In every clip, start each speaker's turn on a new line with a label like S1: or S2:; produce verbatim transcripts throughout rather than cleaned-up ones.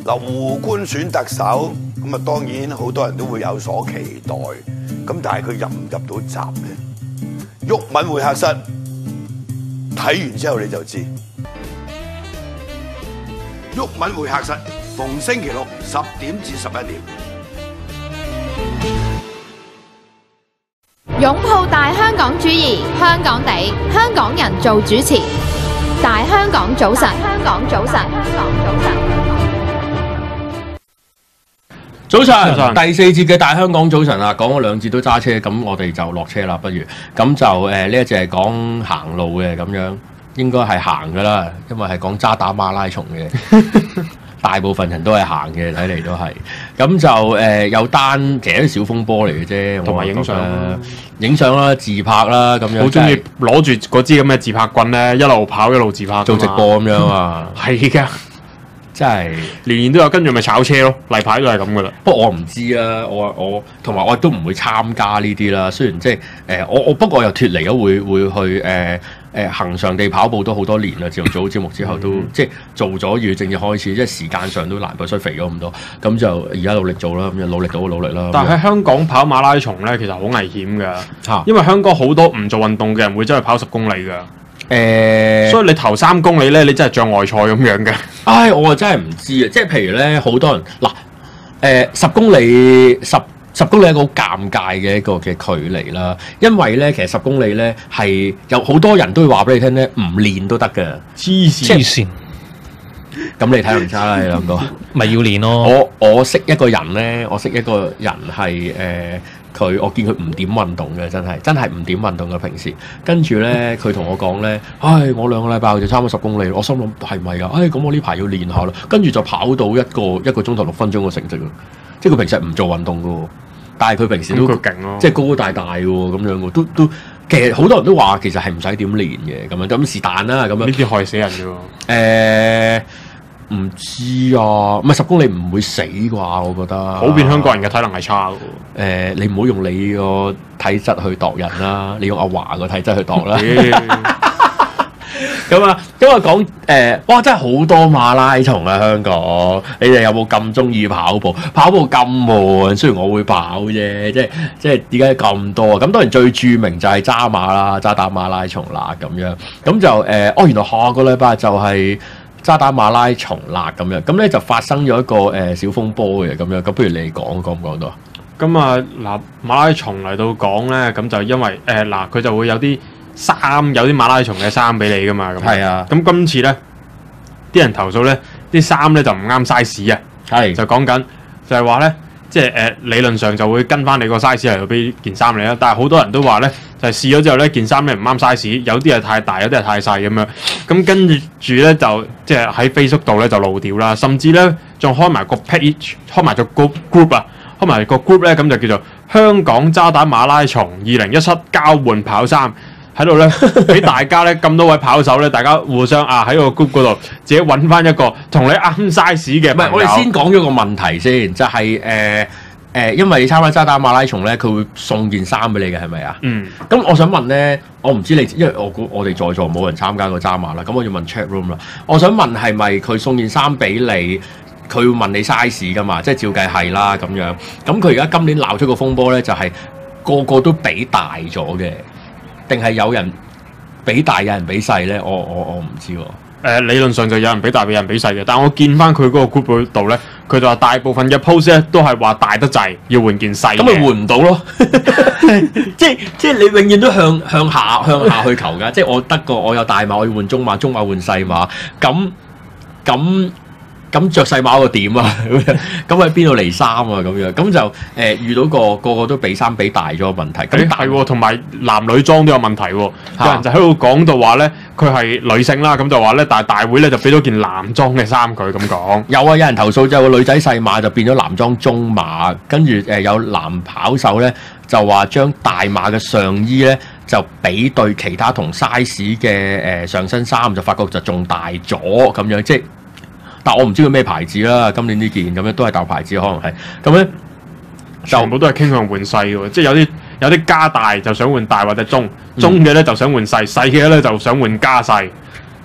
S1: 嗱，胡官選特首，咁啊當然好多人都會有所期待，咁但係佢入唔入到閘咧？毓民會客室睇完之後你就知。毓民會客室逢星期六十點至十一點。
S2: 擁抱大香港主義，香港地，香港人做主持。大香港早晨，香港早晨，香港早晨。
S3: 早晨，第四節嘅大香港早晨啊，講咗兩節都揸車，咁我哋就落車啦，不如咁就誒呢一節係講行路嘅咁樣，應該係行噶啦，因為係講渣打馬拉松嘅，大部分人都係行嘅，睇嚟都係。咁就誒、呃、有單其實啲小風波嚟嘅啫，
S4: 同埋影相、
S3: 影相啦、自拍啦咁樣。
S4: 好中意攞住嗰支咁嘅自拍棍咧，一路跑一路自拍，
S3: 做直播咁樣啊，
S4: 係㗎。真係年年都有，跟住咪炒車咯，例牌都係咁噶啦。
S3: 不過我唔知啊，我我同埋我都唔會參加呢啲啦。雖然即係誒，我我不過又脱離咗會會去誒誒恆常地跑步都好多年啦。自從做好節目之後都，都、嗯、即係做咗要正要開始，即係時間上都難過，所以肥咗咁多。咁就而家努力做啦，咁就努力到努力啦。
S4: 但係喺香港跑馬拉松咧，其實好危險㗎，
S3: 啊、
S4: 因為香港好多唔做運動嘅人會真係跑十公里㗎。
S3: 誒、欸，
S4: 所以你頭三公里咧，你真係障礙賽咁樣嘅。
S3: 唉，我啊真係唔知啊！即係譬如咧，好多人嗱，誒、呃、十公里十十公里係一個好尷尬嘅一個嘅距離啦。因為咧，其實十公里咧係有好多人都會話俾你聽咧，唔練都得嘅。
S5: 黐線！
S3: 咁你睇唔差啦，你兩個
S5: 咪要練咯。
S3: 我我識一個人咧，我識一個人係誒。呃佢我見佢唔點運動嘅，真係真係唔點運動嘅平時。跟住咧，佢同我講咧，唉，我兩個禮拜就差唔多十公里。我心諗係咪㗎？唉，咁我呢排要練下啦。跟住就跑到一個一個鐘頭六分鐘嘅成績咯。即係佢平時係唔做運動嘅喎，但係佢平時都
S4: 勁咯，
S3: 即係高高大大嘅喎，咁樣嘅都都。其實好多人都話其實係唔使點練嘅咁樣，咁是但啦咁樣。
S4: 呢啲害死人嘅喎。誒、
S3: 欸。唔知啊，唔係十公里唔會死啩？我覺得
S4: 普遍香港人嘅體能係差嘅。誒、
S3: 呃，你唔好用你個體質去度人啦，你用阿華個體質去度啦。咁啊，咁啊講誒，哇！真係好多馬拉松啊，香港。你哋有冇咁中意跑步？跑步咁悶，雖然我會跑啫，即係即係點解咁多？咁當然最著名就係渣馬啦，渣打馬拉松啦咁樣。咁就誒、呃，哦，原來下個禮拜就係、是。渣打馬拉松啦咁樣，咁咧就發生咗一個誒、呃、小風波嘅咁樣，咁不如你講講唔講到啊？
S4: 咁啊嗱，馬拉松嚟到講咧，咁就因為誒嗱，佢、呃、就會有啲衫，有啲馬拉松嘅衫俾你噶嘛。咁
S3: 係啊。咁
S4: 今次咧，啲人投訴咧，啲衫咧就唔啱 size 啊。係。就講緊就係話咧，即係誒、呃、理論上就會跟翻你個 size 嚟到俾件衫你啦，但係好多人都話咧。就係試咗之後咧，件衫咧唔啱 size，有啲係太大，有啲係太細咁樣。咁跟住咧就即係喺 Facebook 度咧就露屌啦，甚至咧仲開埋個 page， 開埋個 group group 啊，開埋個 group 咧咁就叫做香港渣打馬拉松二零一七交換跑衫，喺度咧俾大家咧咁多位跑手咧，大家互相啊喺個 group 嗰度自己揾翻一個同你啱 size 嘅。
S3: 唔係，我哋先講咗個問題先，就係、是、誒。呃誒、呃，因為你參加渣打馬拉松咧，佢會送件衫俾你嘅，係咪啊？嗯。咁我想問咧，我唔知你，因為我估我哋在座冇人參加過渣馬啦，咁我要問 chat room 啦。我想問係咪佢送件衫俾你，佢會問你 size 噶嘛？即係照計係啦咁樣。咁佢而家今年鬧出個風波咧，就係、是、個個都俾大咗嘅，定係有人俾大，有人俾細咧？我我我唔知喎。
S4: 誒、呃、理論上就有人俾大，有人俾細嘅，但我見翻佢嗰個 group 度咧，佢就話大部分嘅 post 咧都係話大得滯，要換件細嘅。咁咪
S3: 換唔到咯？即係即係你永遠都向向下向下去求㗎。即係我得個我有大碼，我要換中碼，中碼換細碼。咁咁咁著細碼個點啊？咁喺邊度嚟衫啊？咁樣咁就誒、呃、遇到個個個都俾衫俾大咗個問題。咁
S4: 係喎，同埋男女裝都有問題喎。有人就喺度講到話咧。佢係女性啦，咁就話咧，但係大會咧就俾咗件男裝嘅衫佢咁講。
S3: 有啊，有人投訴就有個女仔細碼就變咗男裝中碼，跟住誒有男跑手咧就話將大碼嘅上衣咧就比對其他同 size 嘅誒上身衫，就發覺就仲大咗咁樣，即係，但我唔知佢咩牌子啦。今年呢件咁樣都係大牌子，可能係咁咧，
S4: 全部都係傾向換細嘅，即係有啲。有啲加大就想換大或者中，中嘅咧就想換細，細嘅咧就想換加細。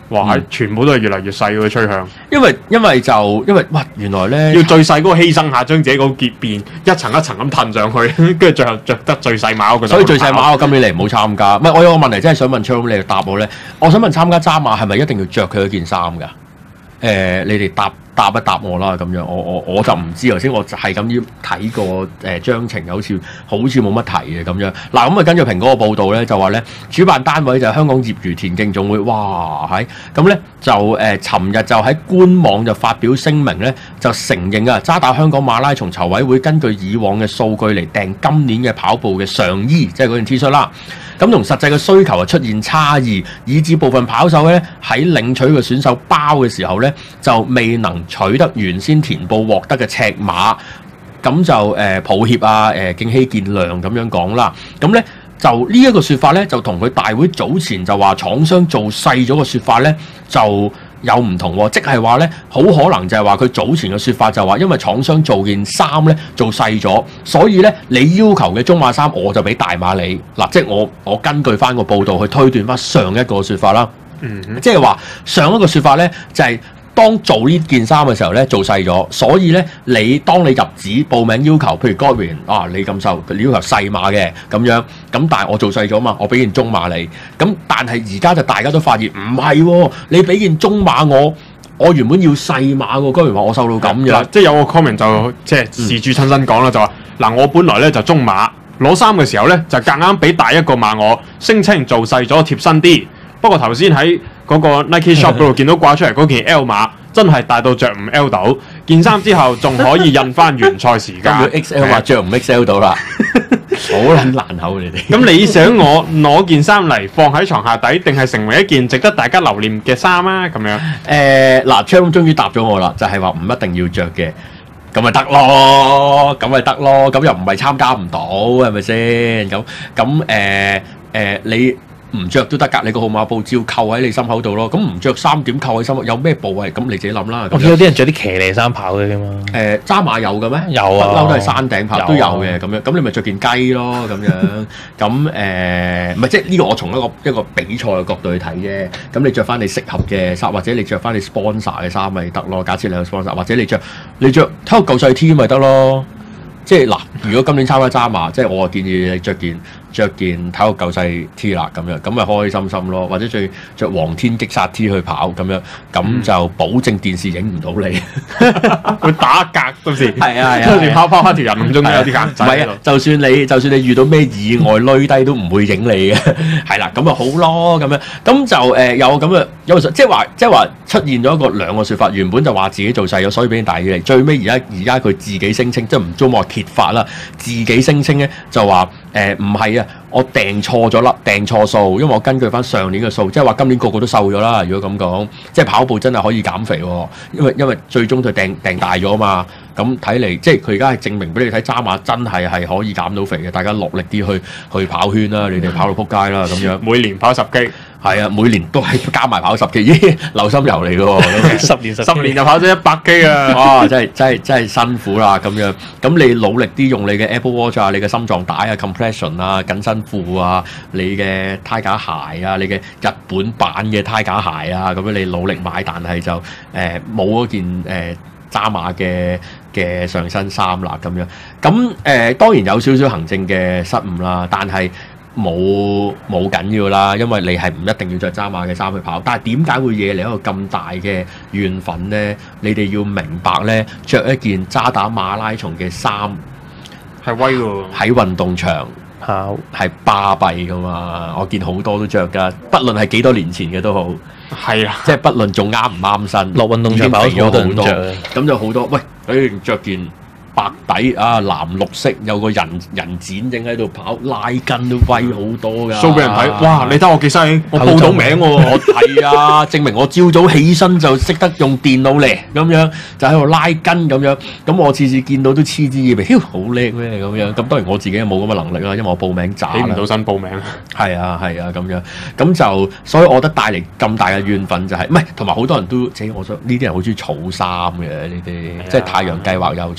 S4: 哇！
S3: 嗯、
S4: 全部都係越嚟越細嘅趨向。
S3: 因為因為就因為哇，原來咧
S4: 要最細嗰個犧牲下，將自己個結變一層一層咁褪上去，跟住最後着得最細碼嗰個。
S3: 所以最細碼我今年嚟唔好參加。唔係，我有個問題真係想問 Charles 你答我咧。我想問參加渣馬係咪一定要着佢嗰件衫㗎？誒、呃，你哋答答一答我啦，咁樣我我我就唔知頭先，我係咁要睇過誒章程，好似好似冇乜提嘅咁樣。嗱，咁啊跟住蘋果個報道咧，就話咧主辦單位就係香港業餘田徑總會，哇係咁咧就誒，尋、呃、日就喺官網就發表聲明咧，就承認啊渣打香港馬拉松籌委會根據以往嘅數據嚟訂今年嘅跑步嘅上衣，即係嗰件 T 恤啦。咁同實際嘅需求啊出現差異，以致部分跑手咧喺領取個選手包嘅時候咧，就未能取得原先填報獲得嘅尺碼，咁就誒、呃、抱歉啊，誒、呃、敬希見諒咁樣講啦。咁咧就呢一個説法咧，就同佢大會早前就話廠商做細咗個説法咧，就有唔同喎，即係話咧，好可能就係話佢早前嘅説法就話，因為廠商做件衫咧做細咗，所以咧你要求嘅中碼衫我就俾大碼你嗱，即係我我根據翻個報道去推斷翻上一個説法啦，嗯，即係話上一個説法咧就係、是。當做呢件衫嘅時候咧，做細咗，所以咧你當你入紙報名要求，譬如 Godwin 啊，你咁瘦，你要求細碼嘅咁樣，咁但係我做細咗嘛，我俾件中碼你，咁但係而家就大家都發現唔係喎，你俾件中碼我，我原本要細碼喎，Godwin話我瘦到咁樣，
S4: 即係有個 comment 就即係事主親身講啦，就話嗱我本來咧就中碼，攞衫嘅時候咧就夾硬俾大一個碼我，聲稱做細咗貼身啲，不過頭先喺嗰個 Nike Shop 嗰度見到掛出嚟嗰件 L 碼。真係大到着唔 L 到件衫之後，仲可以印翻原賽時間。
S3: X L 話着唔 X L 到啦，好撚難口你哋。
S4: 咁你想我攞件衫嚟放喺床下底，定係成為一件值得大家留念嘅衫啊？咁樣
S3: 誒嗱 Charles 終於答咗我啦，就係話唔一定要着嘅，咁咪得咯，咁咪得咯，咁又唔係參加唔到，係咪先？咁咁誒誒你。唔着都得㗎，你個號碼布照扣喺你心口度咯。咁唔着衫點扣喺心口？有咩部位？咁你自己諗啦。
S5: 我見有啲人着啲騎呢衫跑嘅嘛。誒、
S3: 呃，渣馬有嘅咩？
S5: 有啊，
S3: 不嬲都係山頂跑，
S5: 有啊、
S3: 都有嘅咁樣。咁你咪着件雞咯咁樣。咁誒，唔、呃、係即係呢個我從一個一個比賽嘅角度去睇啫。咁你着翻你適合嘅衫，或者你着翻你 sponsor 嘅衫咪得咯。假設你有 sponsor，或者你着你著體育救世 T 咪得咯。即係嗱，如果今年參加渣馬，即係我建議你着件着件體育救世 T 啦，咁樣咁咪開開心心咯。或者最着黃天擊殺 T 去跑咁樣，咁就保證電視影唔到你，
S4: 會打格到時。
S3: 係啊係啊，
S4: 跟住跑跑下條人咁中間有啲格仔。
S3: 唔係啊，就算你就算你遇到咩意外攣低都唔會影你嘅，係啦，咁咪好咯咁樣。咁就誒、呃、有咁嘅有即係話即係話出現咗一個兩個説法，原本就話自己做細咗，所以俾人大起嚟。最尾而家而家佢自己聲稱，即係唔中我揭發啦，自己聲稱咧就話誒唔係啊，我訂錯咗啦，訂錯數，因為我根據翻上年嘅數，即係話今年個個都瘦咗啦。如果咁講，即係跑步真係可以減肥喎，因為因為最終佢訂訂大咗啊嘛。咁睇嚟，即係佢而家係證明俾你睇，渣馬真係係可以減到肥嘅。大家落力啲去去跑圈啦，你哋跑到撲街啦咁樣。
S4: 每年跑十 K，
S3: 係啊，每年都係加埋跑十 K，咦，流心油嚟嘅喎，
S5: 十年十
S4: 十年就跑咗一百 K 啊！
S3: 哇，真係真係真係辛苦啦咁樣。咁你努力啲用你嘅 Apple Watch 啊，你嘅心臟帶啊 ，compression 啊，緊身褲啊，你嘅呔架鞋啊，你嘅日本版嘅呔架鞋啊，咁樣你努力買，但係就誒冇嗰件誒。呃渣馬嘅嘅上身衫啦咁樣，咁誒、呃、當然有少少行政嘅失誤啦，但係冇冇緊要啦，因為你係唔一定要着渣馬嘅衫去跑。但係點解會惹嚟一個咁大嘅怨憤咧？你哋要明白咧，着一件渣打馬拉松嘅衫
S4: 係威喎，
S3: 喺運動場跑係巴閉噶嘛。我見好多都着㗎，不論係幾多年前嘅都好。
S4: 係啊，
S3: 即係不論仲啱唔啱身，
S5: 落運動場跑咗好多人着，
S3: 咁就好多。喂，誒着件白底啊，藍綠色有個人人展正喺度跑，拉筋都威好多㗎。
S4: show 俾人睇，哇！你睇我幾犀利，我報到名喎。
S3: 我睇啊，證明我朝早起身就識得用電腦嚟，咁樣就喺度拉筋咁樣。咁我次次見到都嗤之以鼻，唂好叻咩咁樣。咁當然我自己冇咁嘅能力啦，因為我報名渣，
S4: 起唔到身報名。
S3: 係啊係啊咁樣，咁就所以我覺得帶嚟咁大嘅怨憤就係、是，唔係同埋好多人都，即係我想呢啲人好中意儲衫嘅呢啲，即係太陽計劃又儲咁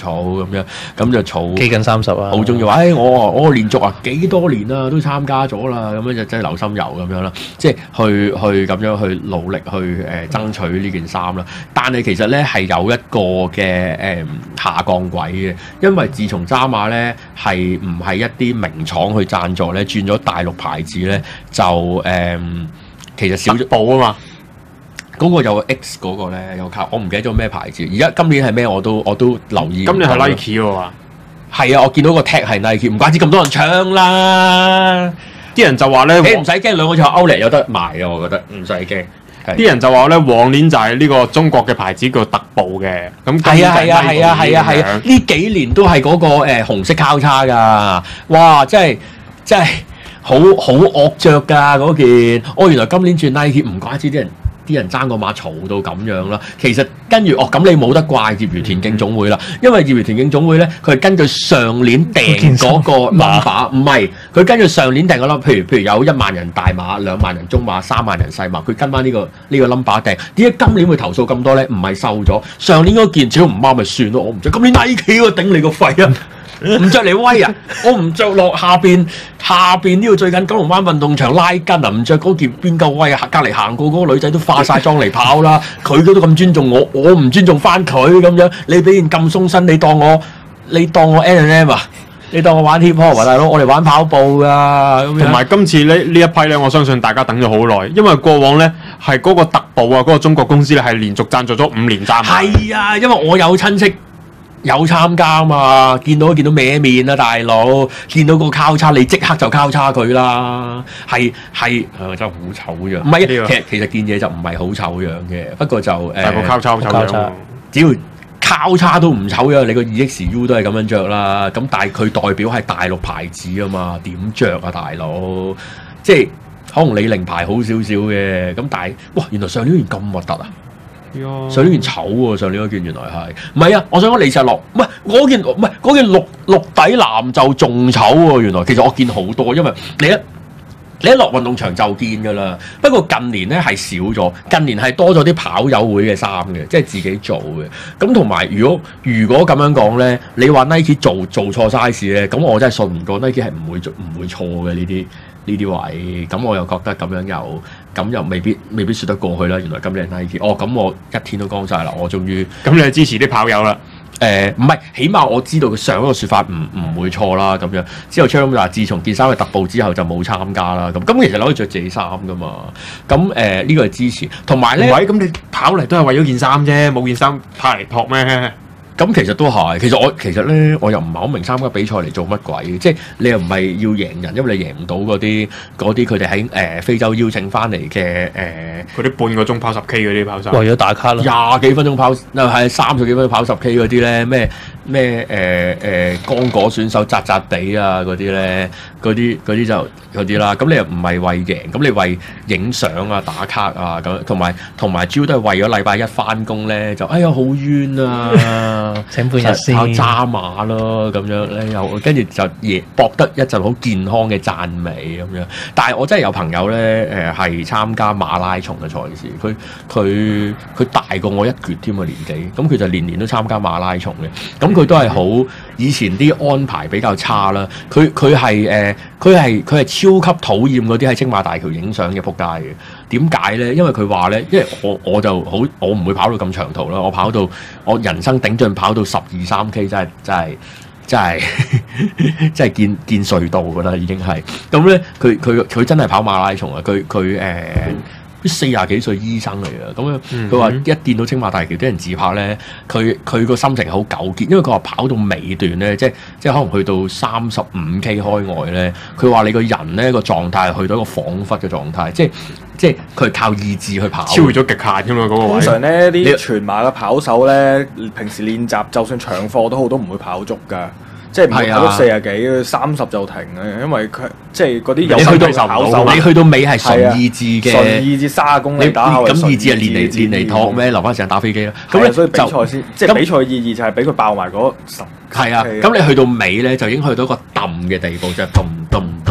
S3: 樣，咁就儲
S5: 基緊三十啊，
S3: 好中意話，誒、哎、我我連續啊幾多年啦都參加咗啦，咁樣就真係流心油咁樣啦，即係去去咁樣去努力去誒、呃、爭取呢件衫啦。但係其實咧係有一個嘅誒、呃、下降軌嘅，因為自從渣馬咧係唔係一啲名廠去贊助咧，轉咗大陸牌子咧就誒、呃、其實少咗
S4: 寶啊嘛。
S3: 嗰個有 X 嗰個咧有靠，我唔記得咗咩牌子。而家今年係咩我都我都留意。
S4: 今年係 Nike 喎嘛？
S3: 係啊，我見到個 tag 係 Nike，唔怪之咁多人搶啦。
S4: 啲人就話咧，
S3: 你唔使驚，兩個就 Outlet 有得賣啊，我覺得唔使驚。
S4: 啲人就話咧，往年就係呢個中國嘅牌子叫特步嘅，咁
S3: 係啊係啊係啊係啊係啊！呢幾年都係嗰、那個誒、呃、紅色交叉㗎，哇！真係真係好好惡着㗎嗰件。哦，原來今年轉 Nike，唔怪之啲人。啲人爭個馬嘈到咁樣啦，其實跟住哦咁你冇得怪業餘田徑總會啦，因為業餘田徑總會咧，佢係根據上年訂嗰個 number，唔係佢根據上年訂嗰 number，譬如譬如有一萬人大馬、兩萬人中馬、三萬人細馬，佢跟翻呢、這個呢、這個 number 訂。點解今年會投訴咁多咧？唔係瘦咗，上年嗰件只要唔啱咪算咯，我唔着。今年 Nike 喎，頂你個肺啊！唔着嚟威啊！我唔着落下邊下邊呢度最近九龍灣運動場拉筋啊！唔着嗰件邊夠威啊！隔離行過嗰個女仔都化晒妝嚟跑啦，佢都咁尊重我，我唔尊重翻佢咁樣。你俾件咁鬆身，你當我你當我 N and M 啊？你當我玩 hip hop 啊，大佬？我哋玩跑步噶。
S4: 同埋今次呢呢一批咧，我相信大家等咗好耐，因為過往咧係嗰個特步啊，嗰、嗰個中國公司咧係連續贊助咗五年贊。
S3: 係啊，因為我有親戚。有參加嘛？見到見到歪面啊，大佬！見到個交叉，你即刻就交叉佢啦。係係，誒真係好醜樣。唔係，其實其實件嘢就唔係好醜樣嘅，不過就誒。
S4: 但係個交叉好醜樣。
S3: 只要交叉都唔醜樣，你個 二 X U 都係咁樣着啦。咁但係佢代表係大陸牌子啊嘛，點着啊，大佬？即係可能李寧牌好少少嘅，咁但係哇，原來上年件咁核突啊！上年件醜喎，上年嗰件原來係唔係啊？我想講李石樂，唔係嗰件，唔係嗰件綠綠底藍就仲醜喎。原來其實我見好多，因為你一你一落運動場就見㗎啦。不過近年咧係少咗，近年係多咗啲跑友會嘅衫嘅，即係自己做嘅。咁同埋如果如果咁樣講咧，你話 Nike 做做錯 size 咧，咁我真係信唔過 Nike 係唔會唔會錯嘅呢啲。呢啲位，咁我又覺得咁樣又咁又未必未必説得過去啦。原來今年 Nike，哦咁我一天都光晒啦，我終於
S4: 咁你係支持啲跑友啦。
S3: 誒唔係，起碼我知道佢上一個説法唔唔會錯啦。咁樣之後 Charles 話，自從件衫係特步之後就冇參加啦。咁咁其實你可以着自己衫噶嘛。咁誒呢個係支持，同埋咧，
S4: 喂，咁你跑嚟都係為咗件衫啫，冇件衫派嚟托咩？
S3: 咁其實都係，其實我其實咧，我又唔係好明參加比賽嚟做乜鬼，即係你又唔係要贏人，因為你贏唔到嗰啲嗰啲佢哋喺誒非洲邀請翻嚟嘅誒
S4: 嗰啲半個鐘跑十 K 嗰啲跑手，
S5: 為咗打卡咯，
S3: 廿幾分鐘跑，又係三十幾分鐘跑十 K 嗰啲咧，咩咩誒誒剛果選手扎扎地啊嗰啲咧，嗰啲嗰啲就嗰啲啦。咁你又唔係為贏，咁你為影相啊打卡啊咁，同埋同埋主要都係為咗禮拜一翻工咧，就哎呀好冤啊！
S5: 請半日先
S3: 跑渣馬咯，咁樣咧又跟住就嘢博得一陣好健康嘅讚美咁樣。但係我真係有朋友咧，誒係參加馬拉松嘅賽事，佢佢佢大過我一橛添啊年紀，咁佢就年年都參加馬拉松嘅。咁佢都係好以前啲安排比較差啦。佢佢係誒佢係佢係超級討厭嗰啲喺青馬大橋影相嘅仆街嘅。點解咧？因為佢話咧，因為我我就好，我唔會跑到咁長途啦。我跑到我人生頂盡跑到十二三 K，真係真係真係真係見見隧道㗎啦，已經係咁咧。佢佢佢真係跑馬拉松啊！佢佢誒四廿幾歲醫生嚟嘅，咁樣佢話一見到青馬大橋啲人自拍咧，佢佢個心情好糾結，因為佢話跑到尾段咧，即係即係可能去到三十五 K 開外咧，佢話你個人咧個狀態去到一個恍惚嘅狀態，即係即係佢係靠意志去跑，
S4: 超越咗極限㗎嘛嗰個位。
S6: 通常咧啲全馬嘅跑手咧，平時練習就算長課都好，都唔會跑足㗎。即係唔係跑到四廿幾、三十就停嘅，因為佢即係嗰啲有心嘅跑手，
S3: 你去到尾係純意志嘅，
S6: 純意志卅公里打後，
S3: 咁意志係練嚟練嚟托咩？留翻時間打飛機啦。
S6: 咁咧，所以比賽先，即係比賽意義就係俾佢爆埋嗰十。
S3: 係啊，咁你去到尾咧，就已經去到一個揼嘅地步，就係揼揼揼揼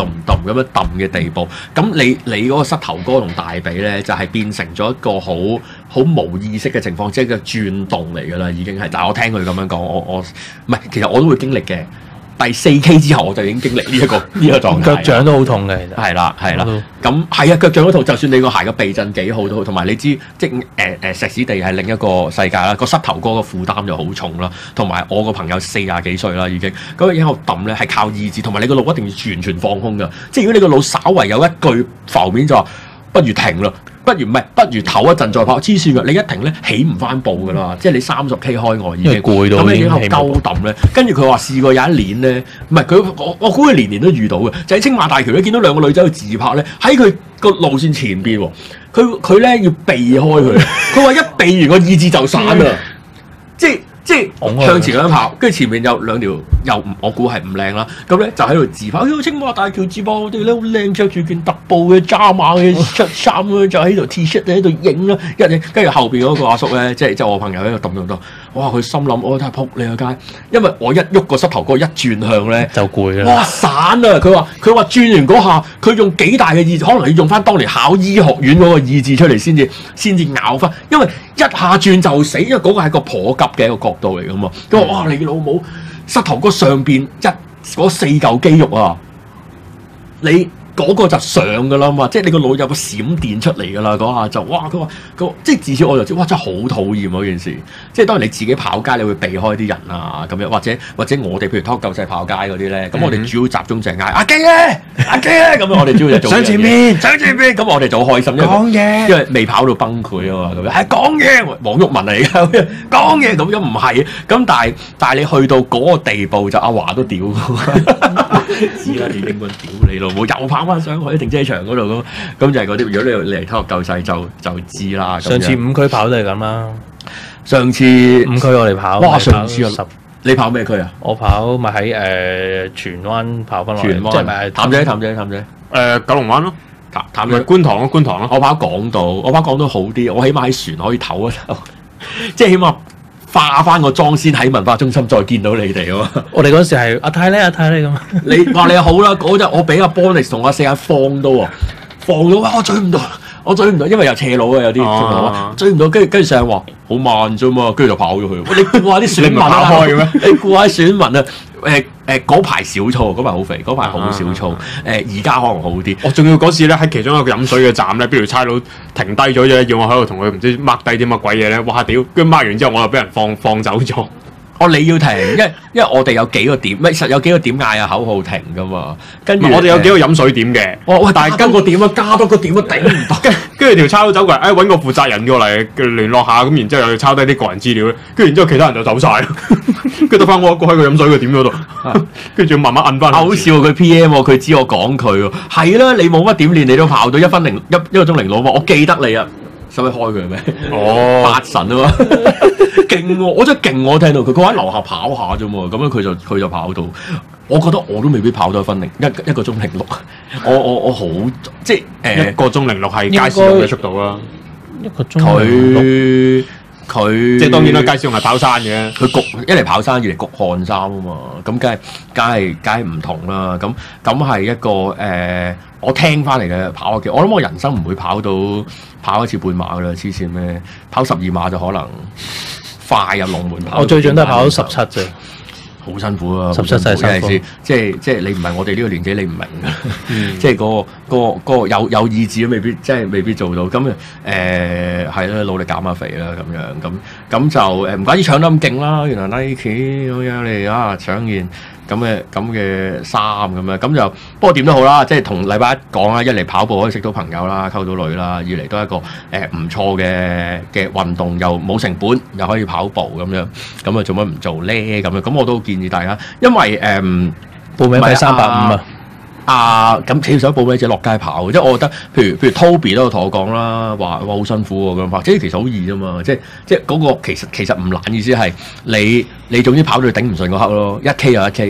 S3: 咁樣揼嘅地步。咁你你嗰個膝頭哥同大髀咧，就係、是、變成咗一個好好冇意識嘅情況，即係個轉動嚟㗎啦，已經係。但係我聽佢咁樣講，我我唔係，其實我都會經歷嘅。第四 K 之後我就已經經歷呢、這、一個呢、這個狀態。
S5: 腳掌都好痛嘅，其實
S3: 係啦係啦。咁係啊，腳掌都痛。就算你個鞋嘅避震幾好都好，同埋你知即係誒誒石屎地係另一個世界啦。個膝頭哥嘅負擔就好重啦。同埋我個朋友四廿幾歲啦已經，咁以後揼咧係靠意志，同埋你個腦一定要完全放空㗎。即係如果你個腦稍為有一句浮面就話，不如停啦。不如唔係，不如唞一陣再跑。黐線㗎，你一停咧起唔翻步㗎啦，即係你三十 K 開外已經
S5: 攰到，
S3: 咁你已經喺度鳩揼咧。跟住佢話試過有一年咧，唔係佢我我估佢年年都遇到嘅，就喺青馬大橋咧見到兩個女仔去自拍咧，喺佢個路線前邊喎，佢佢咧要避開佢，佢話一避完個意志就散啦，即係。即係向前咁樣跑，跟住前面有兩條又唔，我估係唔靚啦。咁咧就喺度自拍，哎呀青馬大橋自拍，我哋咧好靚，着住件特步嘅渣馬嘅恤衫咁樣，就喺度 T 恤喺度影啦。跟住跟住後邊嗰個阿叔咧，即係即係我朋友喺度揼揼揼，哇！佢心諗我睇下撲你個街，因為我一喐個膝頭哥一轉向咧
S5: 就攰啦。
S3: 哇散啊！佢話佢話轉完嗰下，佢用幾大嘅意志，可能要用翻當年考醫學院嗰個意志出嚟先至先至咬翻，因為一下轉就死，因為嗰個係個頗急嘅一個角度嚟噶嘛。佢話：哇！你老母膝頭哥上邊一嗰四嚿肌肉啊，你嗰個就上噶啦嘛，即係你個腦有個閃電出嚟噶啦，嗰下就哇！佢話佢即係至少我就知，哇！真係好討厭嗰件事。即係當然你自己跑街，你會避開啲人啊咁樣，或者或者我哋譬如拖舊仔跑街嗰啲咧，咁、嗯、我哋主要集中就係嗌阿基咧，阿基咧咁樣，我哋主要就做上前面，上前面，咁我哋就好開心，因為講嘢，因為未跑到崩潰啊嘛，咁樣係講嘢，黃毓民嚟㗎，講嘢咁樣唔係，咁但係但係你去到嗰個地步就阿華都屌，知啦，你應該屌你老母，又跑翻上去停車場嗰度咁，咁就係嗰啲。如果你嚟拖舊仔就就知啦。
S5: 上次五區跑都係咁啦。
S3: 上次
S5: 五區我哋跑，
S3: 哇！上次啊，你跑咩區啊？
S5: 我跑咪喺誒荃灣跑翻落嚟，即係咪
S3: 淡仔淡仔淡仔
S4: 誒九龍灣咯，淡淡仔觀塘咯，觀塘咯。
S3: 我跑港島，我跑港島好啲，我起碼喺船可以唞一唞，即係起碼化翻個妝先喺文化中心再見到你哋啊嘛！
S5: 我哋嗰時係阿太咧，阿太咧咁。
S3: 你話你好啦，嗰日我俾阿 Bonix 同阿四眼放到喎，放到哇！我追唔到。我追唔到，因為有斜路嘅有啲，啊、追唔到，跟住跟住成日話好慢啫嘛，跟住就跑咗去。你估下啲選民啊？開嘅咩？你估下選民啊？誒誒嗰排少燥，嗰排好肥，嗰排好少燥。誒而家可能好啲。
S4: 我仲要嗰次咧喺其中一個飲水嘅站咧，邊條差佬停低咗啫，要我喺度同佢唔知 mark 低啲乜鬼嘢咧，哇屌！跟住 mark 完之後，我又俾人放放走咗。
S3: 哦，你要停，因為因為我哋有幾個點，咪實有幾個點嗌啊口號停噶嘛。跟住
S4: 我哋有幾個飲水點嘅。
S3: 哦喂，但係跟個點啊，加多個點啊，頂唔到。
S4: 跟跟住條差佬走過嚟，誒揾個負責人過嚟聯絡下，咁然之後又要抄低啲個人資料咧。跟住然之後其他人就走晒，跟住得翻我一個喺個飲水嘅點嗰度，跟住要慢慢摁翻。好笑佢 P M 佢知我講佢喎，係啦，你冇乜點練，你都跑到一分零一一個鐘零六嘛，我記得你啊。使乜開佢咩？哦，八神啊嘛，勁喎！我真係勁，我聽到佢，佢喺樓下跑下啫嘛，咁樣佢就佢就跑到，我覺得我都未必跑到一分零一一個鐘零六，我我我好即係誒、呃、一個鐘零六係街市用嘅速度啦，一個鐘佢佢即係當然啦，街市用係跑山嘅，佢焗一嚟跑山，二嚟焗汗衫啊嘛，咁梗係梗係梗係唔同啦，咁咁係一個誒。呃我聽翻嚟嘅跑嘅，我諗我人生唔會跑到跑一次半馬噶啦，黐線咩？跑十二碼就可能快入龍門跑。我最準都係跑到十七啫，好辛苦啊！十七真係辛苦，即係即係你唔係我哋呢個年紀，你唔明㗎。嗯、即係嗰、嗰個嗰、嗰個嗰個有有意志都未必，即係未必做到。咁誒係啦，努力減下肥啦，咁樣咁咁就誒唔怪之搶得咁勁啦。原來 Nike 好有你啊，搶完。咁嘅咁嘅衫咁樣，咁就不過點都好啦，即係同禮拜一講啦，一嚟跑步可以識到朋友啦，溝到女啦，二嚟都係一個誒唔錯嘅嘅運動，又冇成本，又可以跑步咁樣，咁啊做乜唔做咧？咁樣咁我都建議大家，因為誒、嗯、報名費三百五啊。啊，咁其實報名者落街跑，即係我覺得，譬如譬如 Toby 都有同我講啦，話哇好辛苦喎咁跑，即係其實好易啫嘛，即係即係嗰個其實其實唔難，意思係你你總之跑到你頂唔順嗰刻咯，一 K 又一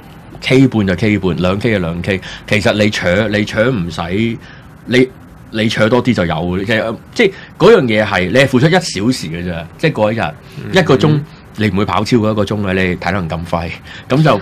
S4: K，K 半就 K 半，兩 K 就兩 K，其實你搶你搶唔使你你搶多啲就有，即係即係嗰樣嘢係你係付出一小時嘅啫，即係嗰一日、嗯、一個鐘你唔會跑超過一個鐘嘅，你體能咁快，咁就。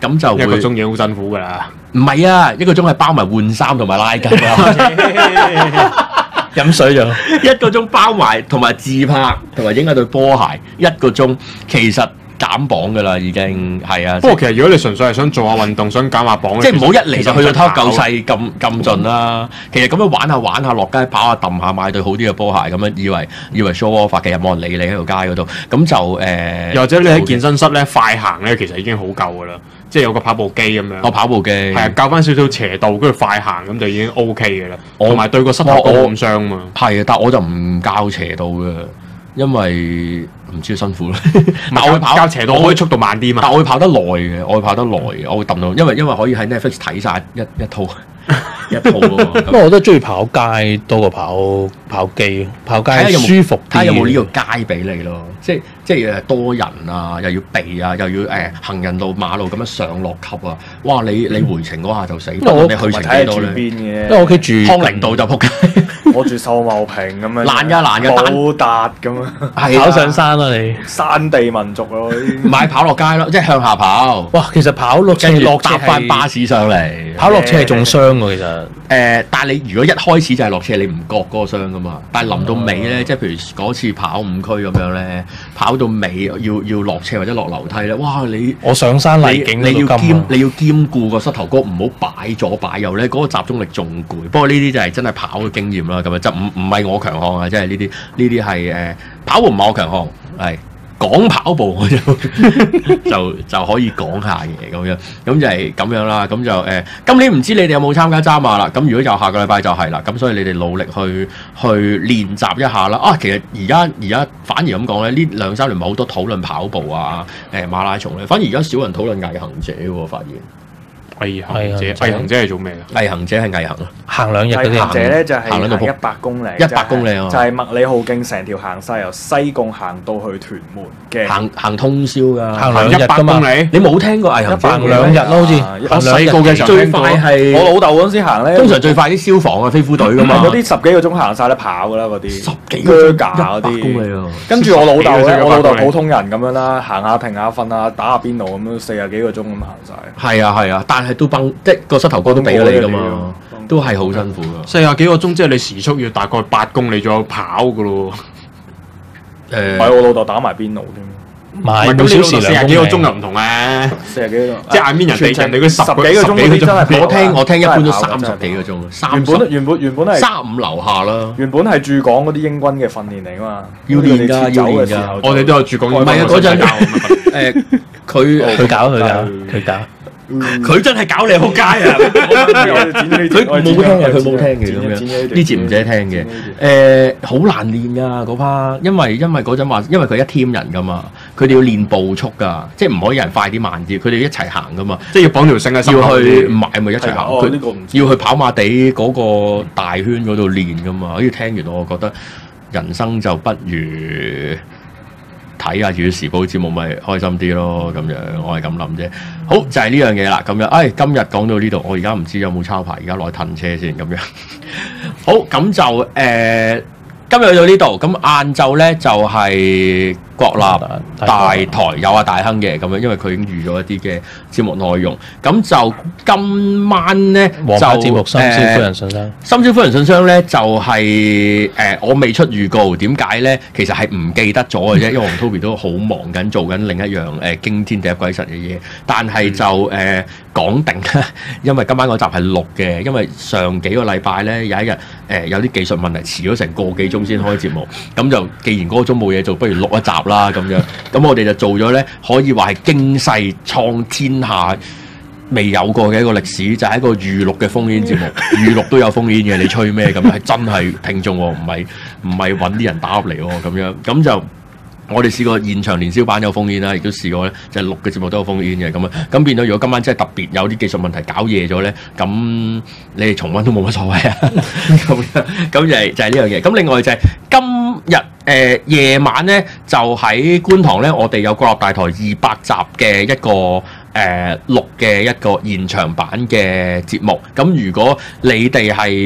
S3: 咁就會
S4: 一個鐘已經好辛苦㗎啦。
S3: 唔係啊，一個鐘係包埋換衫同埋拉筋啊。
S5: 飲水咗
S3: 一個鐘包埋同埋自拍同埋影下對波鞋，一個鐘其實減磅㗎啦，已經係啊。
S4: 不過其實如果你純粹係想做下運動，想減下磅，
S3: 即係唔好一嚟就去到偷夠細咁咁盡啦。其實咁樣玩下玩下，落街跑下揼下，買對好啲嘅波鞋，咁樣以為以為 show off，其實冇人理你喺條街嗰度。咁就誒，
S4: 又或者你喺健身室咧快行咧，其實已經好夠㗎啦。即係有個跑步機咁樣，
S3: 我跑步機係
S4: 啊，教翻少少斜度，跟住快行咁就已經 O K 嘅啦。同埋對個膝頭哥咁傷嘛。
S3: 係啊，但我就唔教斜度嘅，因為唔知辛苦啦。
S4: 但我會跑教斜度，我可以速度慢啲嘛。
S3: 但我會跑得耐嘅，我會跑得耐嘅，我會揼到，因為因為可以喺 Netflix 睇晒一一套一套啊嘛。
S5: 不過我都中意跑街多過跑跑機，跑街舒服啲。
S3: 睇下有冇呢個街俾你咯？即係即係誒多人啊，又要避啊，又要誒、呃、行人路馬路咁樣上落級啊！哇！你你回程嗰下就死，不過、嗯、你去程幾多咧？
S6: 因
S5: 為我屋企住
S3: 康寧道就撲街，
S6: 我住秀茂坪咁樣，
S3: 難㗎難㗎，
S6: 好達咁啊！
S5: 跑上山啊你！
S6: 山地民族咯，
S3: 唔係跑落街咯，即係向下跑。
S5: 哇！其實跑落斜落
S3: 搭翻巴士上嚟，
S5: 跑落斜係仲傷喎，其實。誒、
S3: 呃，但係你如果一開始就係落斜，你唔覺嗰個傷㗎嘛。但係臨到尾咧，即係譬如嗰次跑五區咁樣咧，跑到尾要要落斜或者落樓梯咧，哇！你
S5: 我上山麗景
S3: 你要兼你要兼顧個膝頭哥，唔好擺左擺右咧，嗰、那個集中力仲攰。不過呢啲就係真係跑嘅經驗啦，咁樣就唔唔係我強項啊，即係呢啲呢啲係誒跑步唔係我強項，係。講跑步我就就就可以講下嘅咁樣，咁就係咁樣啦。咁就誒、呃，今年唔知你哋有冇參加渣馬啦？咁如果有下個禮拜就係啦。咁所以你哋努力去去練習一下啦。啊，其實而家而家反而咁講咧，呢兩三年冇好多討論跑步啊、誒、呃、馬拉松咧，反而而家少人討論毅行者喎，發現。
S4: 毅行者，毅行者係做咩啊？
S3: 毅行者係毅行啊，
S5: 行兩日嗰啲。
S6: 毅行者咧就係
S3: 行
S6: 行一百公里，
S3: 一百公里啊，
S6: 就係麥理浩徑成條行晒由西貢行到去屯門嘅，
S3: 行行通宵㗎，
S5: 行兩日㗎嘛。你
S3: 冇聽過毅行者
S5: 行兩日咯，好似
S3: 我細個嘅時候最快係
S6: 我老豆嗰陣時行咧，
S3: 通常最快啲消防啊、飛虎隊㗎嘛，
S6: 嗰啲十幾個鐘行晒得跑㗎啦，嗰啲
S3: 十幾個鐘
S6: 嗰啲
S3: 公里啊。
S6: 跟住我老豆咧，我老豆普通人咁樣啦，行下停下瞓下打下邊爐咁樣，四十幾個鐘咁行晒。
S3: 係啊係啊，但係都崩即個膝頭哥都俾咗你㗎嘛，都係好辛苦㗎。
S4: 四十幾個鐘即係你時速要大概八公里左右跑㗎咯。
S3: 誒，
S6: 唔係我老豆打埋邊爐添。
S5: 唔係咁小時
S4: 四十幾個鐘又唔同咧，
S6: 四十幾個鐘，
S4: 即係眼邊人哋人哋嗰十
S6: 幾個鐘嗰啲真係
S3: 我聽我聽一般都三十幾個鐘，
S6: 原本原本原本係
S3: 三五樓下啦。
S6: 原本係駐港嗰啲英軍嘅訓練嚟㗎嘛，
S3: 要練㗎要練㗎。
S4: 我哋都有駐港。
S3: 唔係啊，嗰陣誒佢
S5: 佢搞佢搞佢搞。
S3: 佢真係搞你好街啊！佢冇聽嘅，佢冇聽嘅咁樣。呢節唔使聽嘅。誒，好難練㗎嗰 part，因為因為嗰陣話，因為佢一 team 人㗎嘛，佢哋要練步速㗎，即係唔可以人快啲慢啲，佢哋一齊行㗎嘛，
S4: 即係要綁條繩喺
S3: 要去唔係咪一齊行？
S6: 佢
S3: 佢要去跑馬地嗰個大圈嗰度練㗎嘛。好似聽完我覺得人生就不如睇下《粵語時報》節目咪開心啲咯，咁樣我係咁諗啫。好就係呢樣嘢啦，咁樣，唉、哎，今日講到呢度，我而家唔知有冇抄牌，而家攞去褪車先，咁樣。好，咁就誒、呃，今日去到呢度，咁晏晝咧就係、是、國立大台有阿大亨嘅，咁樣，因為佢已經預咗一啲嘅節目內容，咁就今晚咧就
S5: 節目《深宵夫人信箱》，《
S3: 深宵夫人信箱》咧就係、是、誒、呃，我未出預告，點解咧？其實係唔記得咗嘅啫，因為我同 Toby 都好忙緊，做緊另一樣誒、呃、驚天地泣鬼神嘅嘢，但係就誒、呃、講定啦，因為今晚嗰集係錄嘅，因為上幾個禮拜咧有一日誒、呃、有啲技術問題，遲咗成個幾鐘先開節目，咁就既然嗰個鐘冇嘢做，不如錄一集啦咁樣，咁我哋就做咗咧，可以話係驚世創天下未有過嘅一個歷史，就係、是、一個預錄嘅烽煙節目，預錄都有烽煙嘅，你吹咩咁？係真係聽眾喎，唔係唔係揾啲人打入嚟喎咁樣，咁就我哋試過現場年宵版有烽煙啦，亦都試過咧就係錄嘅節目都有烽煙嘅咁啊，咁變咗如果今晚真係特別有啲技術問題搞夜咗咧，咁你哋重溫都冇乜所謂啊，咁咁就係、是、就係呢樣嘢。咁另外就係今日。誒、呃、夜晚咧就喺觀塘咧，我哋有國立大台二百集嘅一個誒、呃、錄嘅一個現場版嘅節目。咁如果你哋係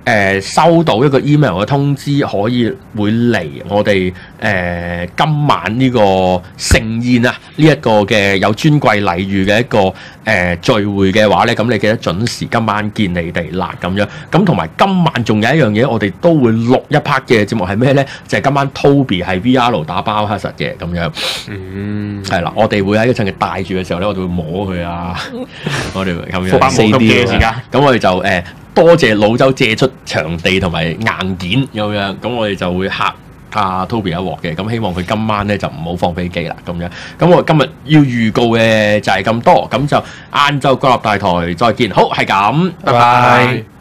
S3: 呃、收到一個 email 嘅通知，可以會嚟我哋誒、呃、今晚呢個盛宴啊，呢、這、一個嘅有尊貴禮遇嘅一個誒、呃、聚會嘅話咧，咁你記得準時今晚見你哋啦咁樣。咁同埋今晚仲有一樣嘢，我哋都會錄一 part 嘅節目係咩咧？就係、是、今晚 Toby 係 V R 打包黑實嘅咁樣。嗯，係啦，我哋會喺一陣佢戴住嘅時候咧，我哋會摸佢啊，我哋咁樣四 D 嘅時間。咁我哋就誒、呃、多謝老周借出場地同埋硬件咁樣，咁我哋就會嚇阿 Toby 一鑊嘅。咁希望佢今晚咧就唔好放飛機啦咁樣。咁我今日要預告嘅就係咁多，咁就晏晝國立大台再見。好，係咁，拜拜。